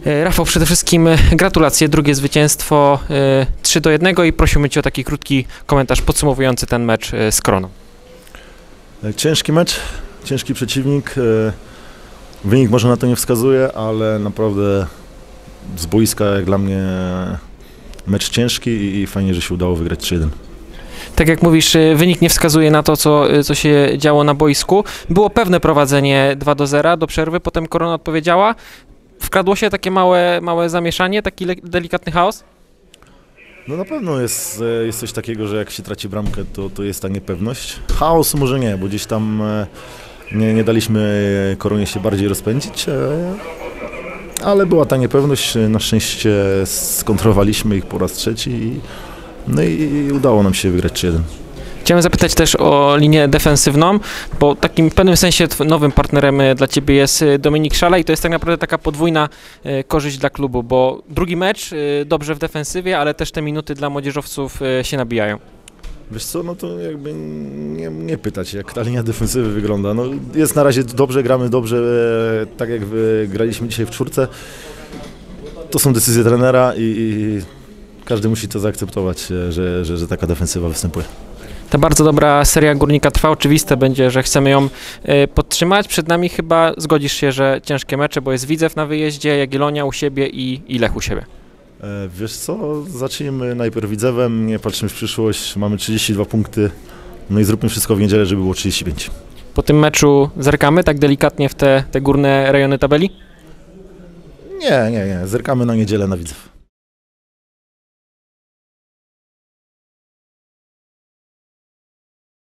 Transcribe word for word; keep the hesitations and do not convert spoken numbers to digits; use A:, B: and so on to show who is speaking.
A: Rafał, przede wszystkim gratulacje, drugie zwycięstwo trzy do jednego i prosimy Cię o taki krótki komentarz podsumowujący ten mecz z Koroną.
B: Ciężki mecz, ciężki przeciwnik, wynik może na to nie wskazuje, ale naprawdę z boiska jak dla mnie mecz ciężki i fajnie, że się udało wygrać trzy jeden.
A: Tak jak mówisz, wynik nie wskazuje na to, co, co się działo na boisku. Było pewne prowadzenie dwa do zera do przerwy, potem Korona odpowiedziała. Wkradło się takie małe, małe zamieszanie, taki delikatny chaos?
B: No na pewno jest, jest coś takiego, że jak się traci bramkę, to, to jest ta niepewność. Chaos może nie, bo gdzieś tam nie, nie daliśmy Koronie się bardziej rozpędzić, ale była ta niepewność. Na szczęście skontrolowaliśmy ich po raz trzeci. No i udało nam się wygrać trzy jeden.
A: Chciałem zapytać też o linię defensywną, bo takim w pewnym sensie nowym partnerem dla Ciebie jest Dominik Szala i to jest tak naprawdę taka podwójna korzyść dla klubu, bo drugi mecz dobrze w defensywie, ale też te minuty dla młodzieżowców się nabijają.
B: Wiesz co, no to jakby nie, nie pytać, jak ta linia defensywy wygląda. No jest na razie dobrze, gramy dobrze, tak jak graliśmy dzisiaj w czwórce. To są decyzje trenera i, i każdy musi to zaakceptować, że, że, że taka defensywa występuje.
A: Ta bardzo dobra seria Górnika trwa, oczywiste będzie, że chcemy ją y, podtrzymać. Przed nami chyba zgodzisz się, że ciężkie mecze, bo jest Widzew na wyjeździe, Jagiellonia u siebie i, i Lech u siebie.
B: E, wiesz co, zacznijmy najpierw Widzewem, nie patrzymy w przyszłość, mamy trzydzieści dwa punkty, no i zróbmy wszystko w niedzielę, żeby było trzydzieści pięć.
A: Po tym meczu zerkamy tak delikatnie w te, te górne rejony tabeli?
B: Nie, nie, nie, zerkamy na niedzielę na Widzew.